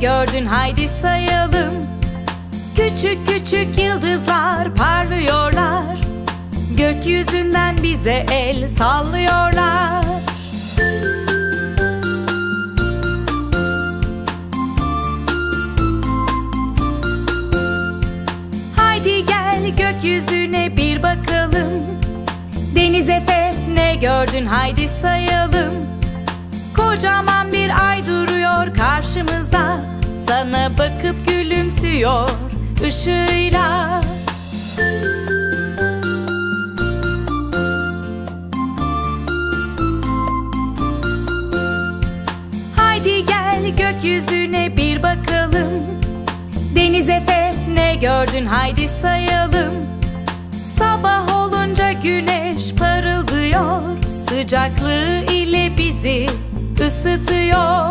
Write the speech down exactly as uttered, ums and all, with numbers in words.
gördün haydi sayalım. Küçük küçük yıldızlar parlıyorlar, gökyüzünden bize el sallıyorlar. Haydi gel gökyüzüne bir bakalım. Deniz Efe ne gördün haydi sayalım. Kocaman bir ay duruyor karşımızda, sana bakıp gülümsüyor ışığıyla. Haydi gel gökyüzüne bir bakalım. Deniz Efe ne gördün haydi sayalım. Sabah olunca güneş parıldıyor, sıcaklığı ile bizi ısıtıyor.